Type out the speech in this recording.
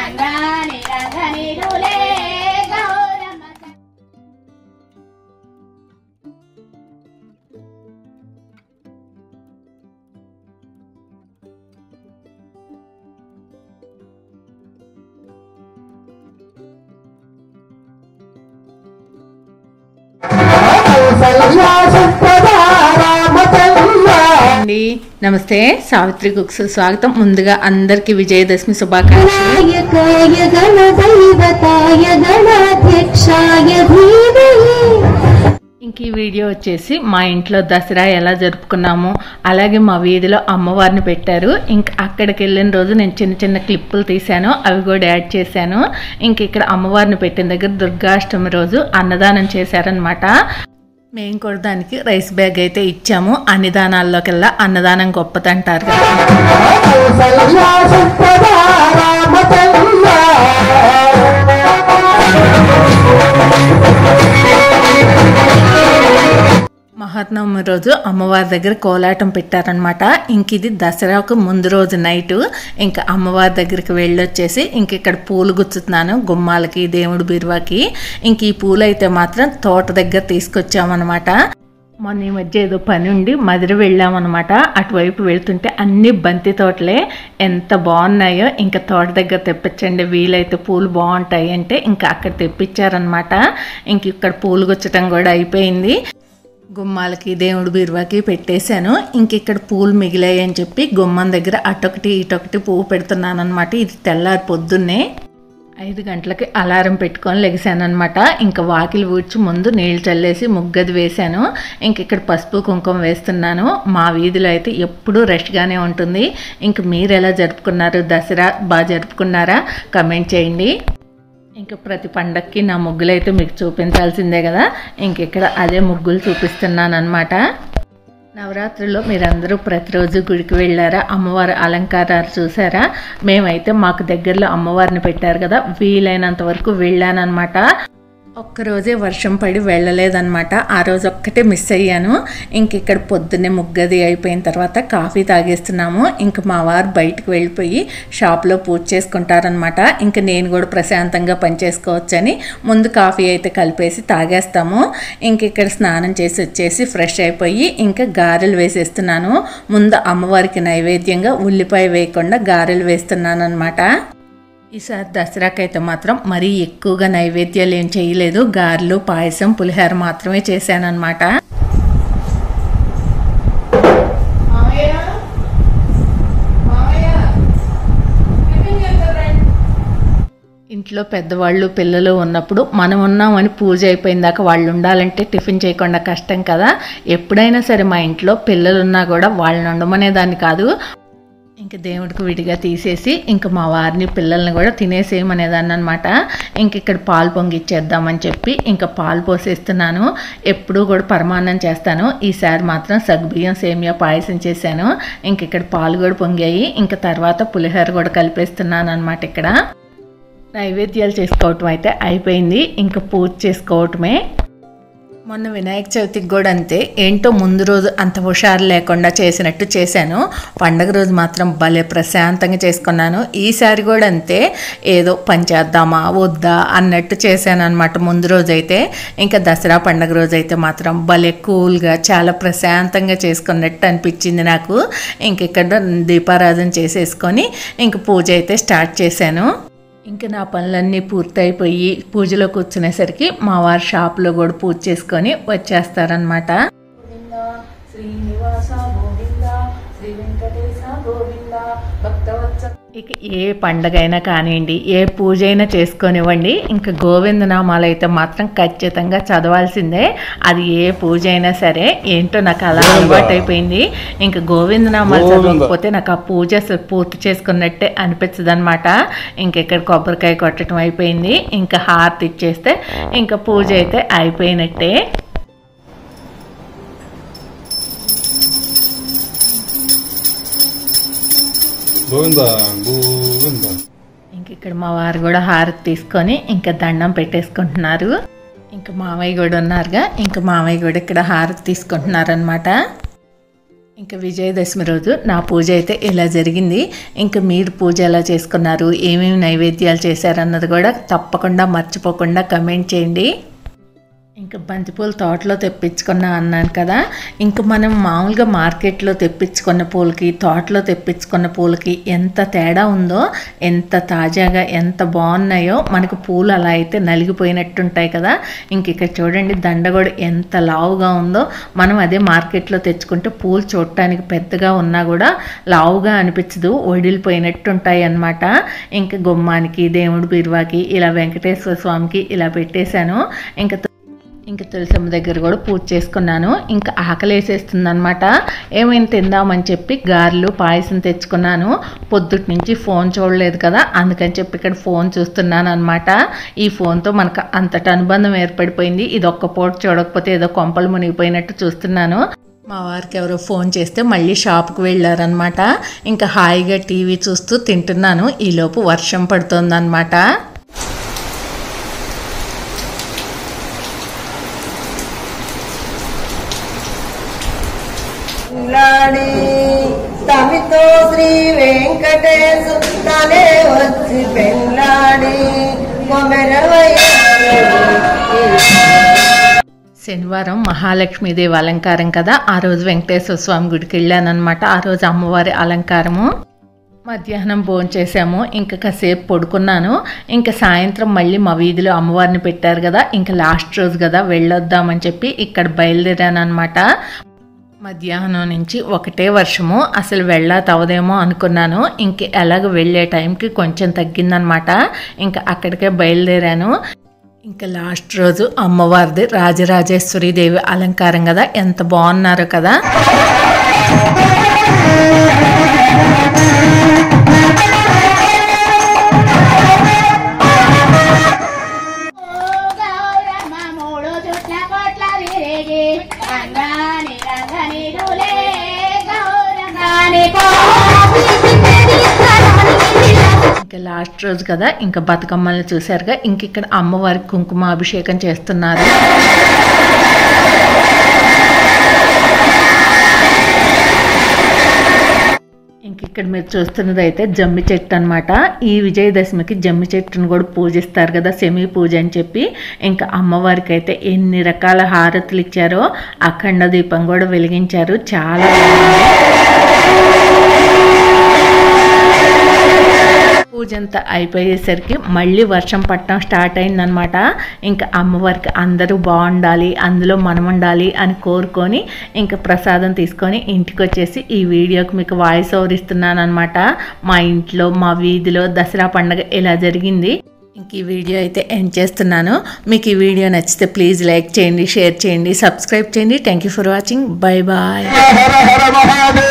నమస్తే సావిత్రి కుక్స్ స్వాగతం. ముందుగా అందరికి విజయదశమి శుభాకాంక్షలు. ఇంక ఈ వీడియో వచ్చేసి మా ఇంట్లో దసరా ఎలా జరుపుకున్నాము, అలాగే మా వీధిలో అమ్మవారిని పెట్టారు. ఇంకా అక్కడికి వెళ్ళిన రోజు నేను చిన్న చిన్న క్లిప్పులు తీశాను, అవి కూడా యాడ్ చేశాను. ఇంక ఇక్కడ అమ్మవారిని పెట్టిన దగ్గర దుర్గాష్టమి రోజు అన్నదానం చేశారనమాట. మేము కూడా దానికి రైస్ బ్యాగ్ అయితే ఇచ్చాము. అన్ని దానాల్లోకెల్లా అన్నదానం గొప్పదంటారు కదా. మహాత్నవమి రోజు అమ్మవారి దగ్గర కోలాటం పెట్టారనమాట. ఇంక ఇది దసరాకు ముందు రోజు నైటు. ఇంకా అమ్మవారి దగ్గరికి వెళ్ళొచ్చేసి ఇంక ఇక్కడ పూలు గుచ్చుతున్నాను గుమ్మాలకి, దేవుడి బీరువాకి. ఇంక ఈ పూలు అయితే మాత్రం తోట దగ్గర తీసుకొచ్చామన్నమాట. మొన్న ఈ మధ్య ఏదో పని ఉండి మదిరి వెళ్ళామన్నమాట. అటువైపు వెళ్తుంటే అన్ని బంతి తోటలే ఎంత బాగున్నాయో. ఇంకా తోట దగ్గర తెప్పించండి, వీలైతే పూలు బాగుంటాయి అంటే ఇంకా అక్కడ తెప్పించారనమాట. ఇంక ఇక్కడ పూలు గుచ్చటం కూడా అయిపోయింది. గుమ్మాలకి, దేవుడి బీరువాకి పెట్టేశాను. ఇంక ఇక్కడ పూలు మిగిలాయి అని చెప్పి గుమ్మం దగ్గర అటొకటి ఇటొకటి పువ్వు పెడుతున్నాను అనమాట. ఇది తెల్లారి పొద్దున్నే 5 గంటలకి అలారం పెట్టుకొని లెగిసాను అనమాట. ఇంకా వాకిలి ఊడ్చి ముందు నీళ్ళు చల్లేసి ముగ్గది వేశాను. ఇంక ఇక్కడ పసుపు కుంకుమ వేస్తున్నాను. మా వీధిలో అయితే ఎప్పుడూ రష్గానే ఉంటుంది. ఇంక మీరు ఎలా జరుపుకున్నారు, దసరా బాగా జరుపుకున్నారా కమెంట్ చేయండి. ఇంకా ప్రతి పండక్కి నా ముగ్గులు అయితే మీకు చూపించాల్సిందే కదా. ఇంక ఇక్కడ అదే ముగ్గులు చూపిస్తున్నాను అనమాట. నవరాత్రుల్లో మీరందరూ ప్రతిరోజు గుడికి వెళ్ళారా, అమ్మవారి అలంకారాలు చూసారా? మేమైతే మాకు దగ్గరలో అమ్మవారిని పెట్టారు కదా, వీలైనంత వరకు వెళ్ళానమాట. ఒక్కరోజే వర్షం పడి వెళ్ళలేదన్నమాట. ఆ రోజు ఒక్కటే మిస్ అయ్యాను. ఇంక ఇక్కడ పొద్దున్నే ముగ్గది అయిపోయిన తర్వాత కాఫీ తాగేస్తున్నాము. ఇంక మా వారు బయటకు వెళ్ళిపోయి షాప్లో పూజ చేసుకుంటారనమాట. ఇంక నేను కూడా ప్రశాంతంగా పనిచేసుకోవచ్చని ముందు కాఫీ అయితే కలిపేసి తాగేస్తాము. ఇంక ఇక్కడ స్నానం చేసి వచ్చేసి ఫ్రెష్ అయిపోయి ఇంకా గారెలు వేసేస్తున్నాను. ముందు అమ్మవారికి నైవేద్యంగా ఉల్లిపాయ వేయకుండా గారెలు వేస్తున్నాను అనమాట. ఈసారి దసరాకైతే మాత్రం మరీ ఎక్కువగా నైవేద్యాలు ఏం చేయలేదు. గారెలు, పాయసం, పులిహోర మాత్రమే చేశానన్నమాట. ఇంట్లో పెద్దవాళ్ళు, పిల్లలు ఉన్నప్పుడు మనం ఉన్నామని పూజ అయిపోయిందాక వాళ్ళు ఉండాలంటే టిఫిన్ చేయకుండా కష్టం కదా. ఎప్పుడైనా సరే మా ఇంట్లో పిల్లలు ఉన్నా కూడా వాళ్ళని ఉండమనేదాన్ని కాదు. ఇంక దేవుడికి విడిగా తీసేసి ఇంక మా వారిని, పిల్లల్ని కూడా తినేసేయమనేదాన్ని అనమాట. ఇంక ఇక్కడ పాలు పొంగిచ్చేద్దామని చెప్పి ఇంకా పాలు పోసేస్తున్నాను. ఎప్పుడూ కూడా పరమాన్నం చేస్తాను, ఈసారి మాత్రం సగ్గుబియ్యం సేమియా పాయసం చేశాను. ఇంక ఇక్కడ పాలు కూడా పొంగాయి. ఇంక తర్వాత పులిహోర కూడా కలిపేస్తున్నాను అనమాట. ఇక్కడ నైవేద్యాలు చేసుకోవటం అయితే అయిపోయింది. ఇంకా పూజ చేసుకోవటమే. మొన్న వినాయక చవితికి కూడా అంతే, ఏంటో ముందు రోజు అంత హుషారు లేకుండా చేసినట్టు చేశాను. పండగ రోజు మాత్రం భలే ప్రశాంతంగా చేసుకున్నాను. ఈసారి కూడా అంతే, ఏదో పని చేద్దామా వద్దా అన్నట్టు చేశాను అనమాట ముందు రోజు అయితే. ఇంకా దసరా పండగ రోజు అయితే మాత్రం భలే కూల్గా చాలా ప్రశాంతంగా చేసుకున్నట్టు అనిపించింది నాకు. ఇంక ఇక్కడ దీపారాధన చేసేసుకొని ఇంక పూజ అయితే స్టార్ట్ చేశాను. ఇంకా నా పనులన్నీ పూర్తయిపోయి పూజలో కూర్చునేసరికి మా వారు షాప్లో కూడా పూజ చేసుకొని వచ్చేస్తారనమాట. ఇక ఏ పండగ అయినా కానివ్వండి, ఏ పూజ అయినా చేసుకొనివ్వండి, ఇంకా గోవిందనామాలు అయితే మాత్రం ఖచ్చితంగా చదవాల్సిందే. అది ఏ పూజ అయినా సరే. ఏంటో నాకు అలా అలవాటు అయిపోయింది. ఇంకా గోవిందనామాలు చదవకపోతే నాకు ఆ పూజ అసలు పూర్తి చేసుకున్నట్టే అనిపించదు అనమాట. ఇంకెక్కడ కొబ్బరికాయ కొట్టడం అయిపోయింది. ఇంకా హారతి ఇచ్చేస్తే ఇంకా పూజ అయితే అయిపోయినట్టే. ఇంక ఇక్కడ మా వారు కూడా హారతి తీసుకొని ఇంకా దండం పెట్టేసుకుంటున్నారు. ఇంకా మామయ్య కూడా ఉన్నారుగా, ఇంకా మామయ్య కూడా ఇక్కడ హారతి తీసుకుంటున్నారు అనమాట. ఇంకా విజయదశమి రోజు నా పూజ అయితే ఇలా జరిగింది. ఇంకా మీరు పూజ ఎలా చేసుకున్నారు, ఏమేమి నైవేద్యాలు చేశారన్నది కూడా తప్పకుండా మర్చిపోకుండా కమెంట్ చేయండి. ఇంకా బంతిపూలు తోటలో తెప్పించుకున్నా అన్నాను కదా, ఇంకా మనం మామూలుగా మార్కెట్లో తెప్పించుకున్న పూలకి తోటలో తెప్పించుకున్న పూలకి ఎంత తేడా ఉందో, ఎంత తాజాగా ఎంత బాగున్నాయో. మనకు పూలు అలా అయితే నలిగిపోయినట్టుంటాయి కదా. ఇంక ఇక్కడ చూడండి దండ కూడా ఎంత లావుగా ఉందో. మనం అదే మార్కెట్లో తెచ్చుకుంటే పూలు చూడటానికి పెద్దగా ఉన్నా కూడా లావుగా అనిపించదు, వడిలిపోయినట్టుంటాయి అన్నమాట. ఇంకా గుమ్మానికి, దేవుడి బీరువాకి, ఇలా వెంకటేశ్వర స్వామికి ఇలా పెట్టేశాను. ఇంకా తులసమ్మ దగ్గర కూడా పూజ చేసుకున్నాను. ఇంకా ఆకలి వేసేస్తుంది అనమాట. ఏమైనా తిందామని చెప్పి గారెలు పాయసం తెచ్చుకున్నాను. పొద్దుటి నుంచి ఫోన్ చూడలేదు కదా, అందుకని చెప్పి ఇక్కడ ఫోన్ చూస్తున్నాను అనమాట. ఈ ఫోన్తో మనకు అంతటి అనుబంధం ఏర్పడిపోయింది. ఇది ఒక్క పూట చూడకపోతే ఏదో కొంపలు మునిగిపోయినట్టు చూస్తున్నాను. మా వారికి ఎవరో ఫోన్ చేస్తే మళ్ళీ షాప్కి వెళ్ళారనమాట. ఇంకా హాయిగా టీవీ చూస్తూ తింటున్నాను. ఈలోపు వర్షం పడుతుందన్నమాట. తమితో శ్రీ వెంకటేశు తనే వచ్చి పెళ్ళాడి శనివారం మహాలక్ష్మీదేవి అలంకారం కదా, ఆ రోజు వెంకటేశ్వర స్వామి గుడికి వెళ్ళానమాట. ఆ రోజు అమ్మవారి అలంకారము. మధ్యాహ్నం భోంచేసాము. ఇంకా కాసేపు పడుకున్నాను. ఇంకా సాయంత్రం మళ్ళీ మా వీధిలో అమ్మవారిని పెట్టారు కదా, ఇంకా లాస్ట్ రోజు కదా వెళ్ళొద్దామని చెప్పి ఇక్కడ బయలుదేరాను అనమాట. మధ్యాహ్నం నుంచి ఒకటే వర్షము, అసలు వెళ్ళతవదేమో అనుకున్నాను. ఇంక ఎలాగ వెళ్ళే టైంకి కొంచెం తగ్గిందనమాట. ఇంకా అక్కడికే బయలుదేరాను. ఇంకా లాస్ట్ రోజు అమ్మవారిది రాజరాజేశ్వరి దేవి అలంకారం కదా, ఎంత బాగున్నారో కదా. ఇంకా లాస్ట్ రోజు కదా, ఇంకా బతుకమ్మల్ని చూసారుగా. ఇంక ఇక్కడ అమ్మవారికి కుంకుమ అభిషేకం చేస్తున్నారు. ఇంక ఇక్కడ మీరు చూస్తున్నది అయితే జమ్మి చెట్టు అనమాట. ఈ విజయదశమికి జమ్మి చెట్టును కూడా పూజిస్తారు కదా, సెమీ పూజ అని చెప్పి. ఇంకా అమ్మవారికి అయితే ఎన్ని రకాల హారతులు ఇచ్చారో, అఖండ దీపం కూడా వెలిగించారు. చాలా పూజ అంతా అయిపోయేసరికి మళ్ళీ వర్షం పట్టడం స్టార్ట్ అయిందనమాట. ఇంకా అమ్మవారికి అందరూ బాగుండాలి, అందులో మనం ఉండాలి అని కోరుకొని ఇంకా ప్రసాదం తీసుకొని ఇంటికి వచ్చేసి ఈ వీడియోకి మీకు వాయిస్ ఓవర్ ఇస్తున్నాను అనమాట. మా ఇంట్లో మా వీధిలో దసరా పండుగ ఎలా జరిగింది. ఇంక ఈ వీడియో అయితే ఎండ్ చేస్తున్నాను. మీకు ఈ వీడియో నచ్చితే ప్లీజ్ లైక్ చేయండి, షేర్ చేయండి, సబ్స్క్రైబ్ చేయండి. Thank you for watching. Bye bye.